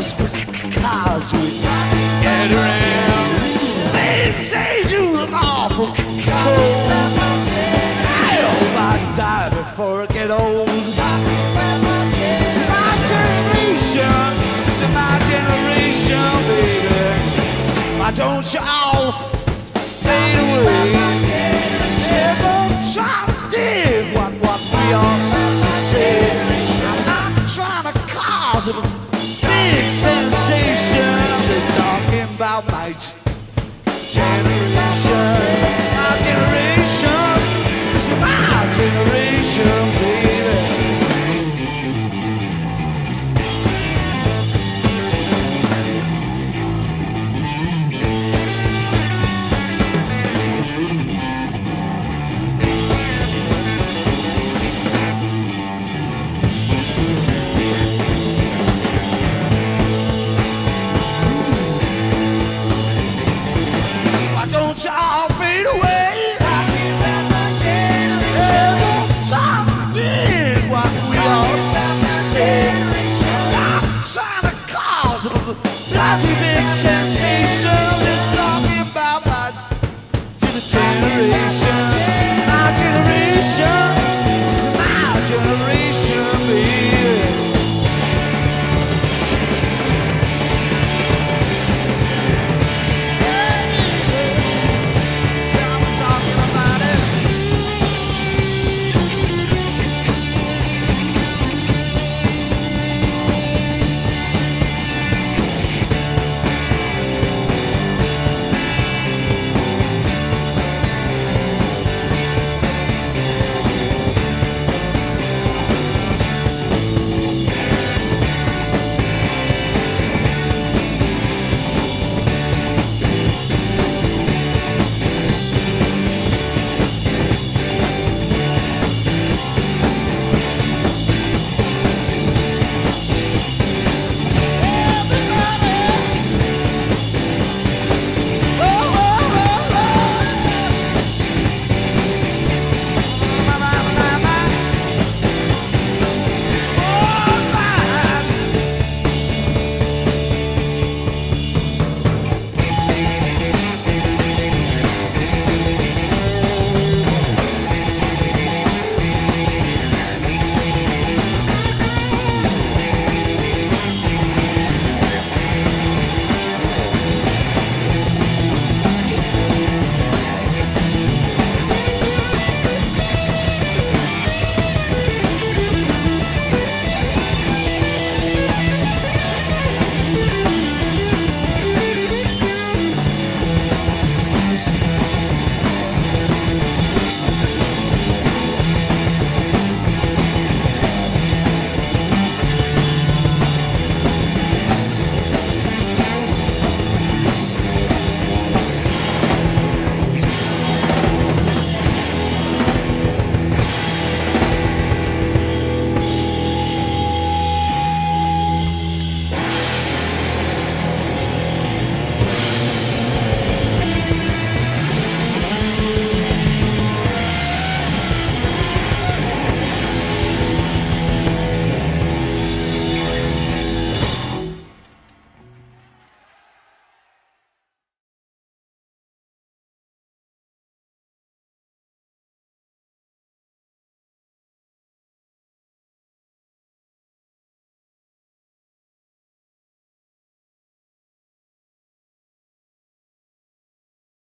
just because we get around. They say you look awful cold. I hope I die before I get old. It's my generation, it's my generation, baby. Why don't you all fade away? Yeah, don't try to dig what we all say. I'm not trying to cause a big sensation. I'm just talking about my generation. My generation, it's my generation, baby. Don't y'all fade away? Talking about my generation. Don't dig what we all say. I'm trying to cause a bloody big sensation. Just talking about my generation. My generation.